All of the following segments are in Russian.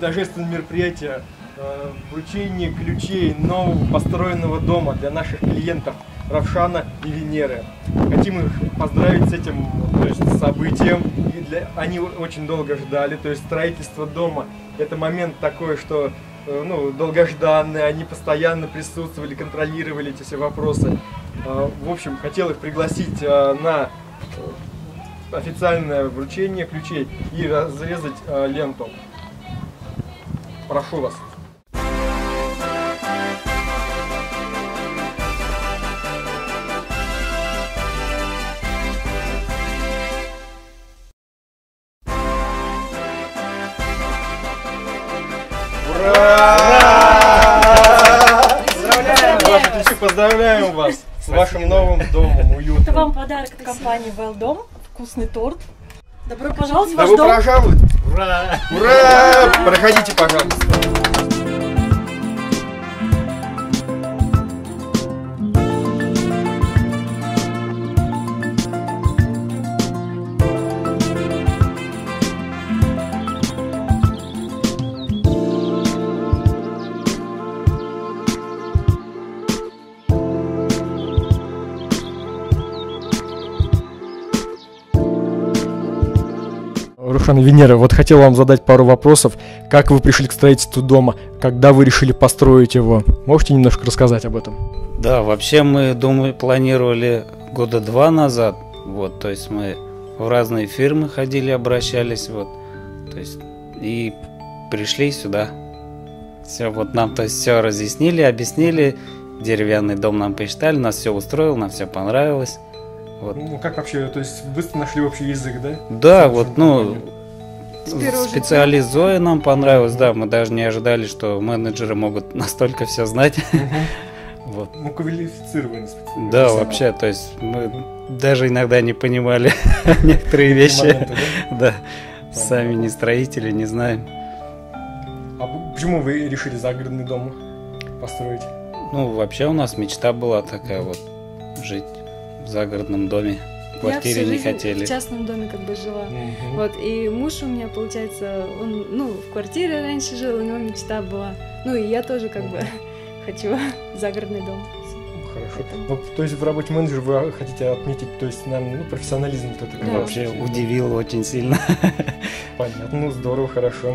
торжественное мероприятие вручение ключей нового построенного дома для наших клиентов Равшана и Венеры. Хотим их поздравить с этим, то есть, событием. Они очень долго ждали, то есть строительство дома — это момент такой, что долгожданный, они постоянно присутствовали, контролировали эти все вопросы. В общем, хотел их пригласить на официальное вручение ключей и разрезать ленту. Прошу вас. Ура! Поздравляем вас с вашим новым домом, уютным. Это вам подарок от компании Велдом. Вкусный торт. Добро пожаловать в ваш Добро дом. пожаловать! Ура! Ура! Проходите, пожалуйста. Равшан и Венера, вот хотел вам задать пару вопросов. Как вы пришли к строительству дома? Когда вы решили построить его? Можете немножко рассказать об этом? Да, вообще мы, планировали года 2 назад. Вот, то есть мы в разные фирмы ходили, обращались, вот, то есть и пришли сюда. Все, вот нам, то есть, все разъяснили, объяснили, деревянный дом нам посчитали, нас все устроило, нам все понравилось. Вот. Ну как вообще, то есть быстро нашли общий язык, да? Да, вот, специалист Зоя нам понравилась, да, мы даже не ожидали, что менеджеры могут настолько все знать. Вот. Ну, квалифицированный специалист. Да, вообще, то есть мы даже иногда не понимали некоторые вещи. Да, сами не строители, не знаем. А почему вы решили загородный дом построить? Ну, вообще у нас мечта была такая вот, жить в загородном доме. В квартире не хотели. В частном доме как бы жила. Вот, и муж у меня, получается, он, в квартире раньше жил, у него мечта была. Ну, и я тоже как бы хочу загородный дом. Хорошо. Ну, то есть в работе менеджера вы хотите отметить, то есть, наверное, профессионализм вот это. Да. Вообще удивил очень сильно. Понятно, ну здорово, хорошо.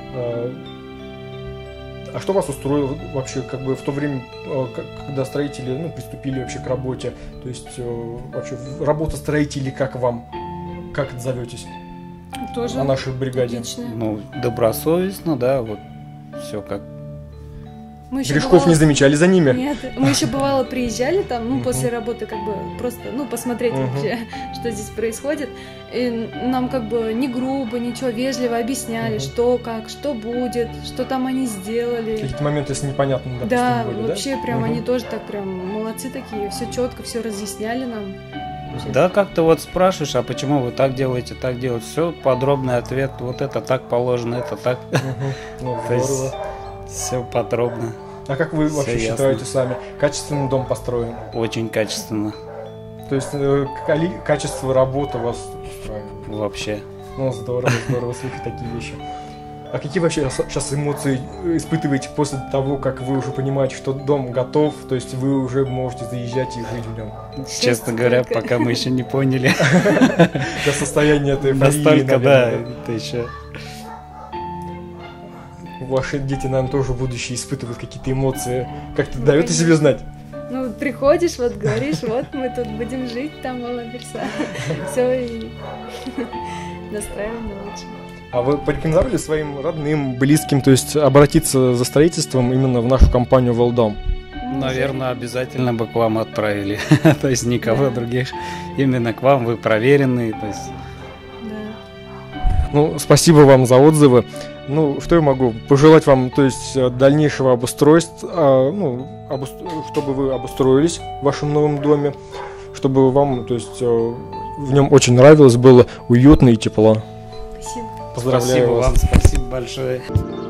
А что вас устроило вообще, как бы в то время, когда строители, приступили вообще к работе? То есть вообще работа строителей, как вам? Как отзоветесь? Тоже о нашей бригаде? отлично. Ну, добросовестно, да, вот все как. Грешков не замечали за ними? Нет, мы еще бывало приезжали там, после работы как бы просто, посмотреть вообще, что здесь происходит. И нам как бы не грубо, ничего, вежливо объясняли, что, как, что будет, что там они сделали. Какие-то моменты, если непонятно, да, были, вообще прям они тоже так прям молодцы такие, все четко, все разъясняли нам. Да, как-то вот спрашиваешь, а почему вы так делаете, все, подробный ответ, вот это так положено, это так. То есть все подробно. А как вы вообще считаете сами? Качественный дом построен? Очень качественно. То есть качество работы вас устраивает? Вообще. Ну, здорово слышать такие вещи. А какие вообще сейчас эмоции испытываете после того, как вы уже понимаете, что дом готов, то есть вы уже можете заезжать и жить в нем? Честно говоря, пока мы еще не поняли. До состояния этой эйфории. Настолько, да, это еще. Ваши дети, наверное, тоже в будущее испытывают какие-то эмоции. Как-то дают о себе знать? Ну, приходишь, вот говоришь, вот мы тут будем жить, там молодца. Все, и настраиваем на лучшее. А вы порекомендовали своим родным, близким, то есть обратиться за строительством именно в нашу компанию Велдом? Наверное, обязательно бы к вам отправили. То есть никого других. Именно к вам, вы проверенные. То есть. Ну, спасибо вам за отзывы. Ну, что я могу пожелать вам, то есть дальнейшего обустройства, чтобы вы обустроились в вашем новом доме, чтобы вам, то есть в нем очень нравилось, было уютно и тепло. Спасибо. Поздравляю Спасибо вас. вам, спасибо большое.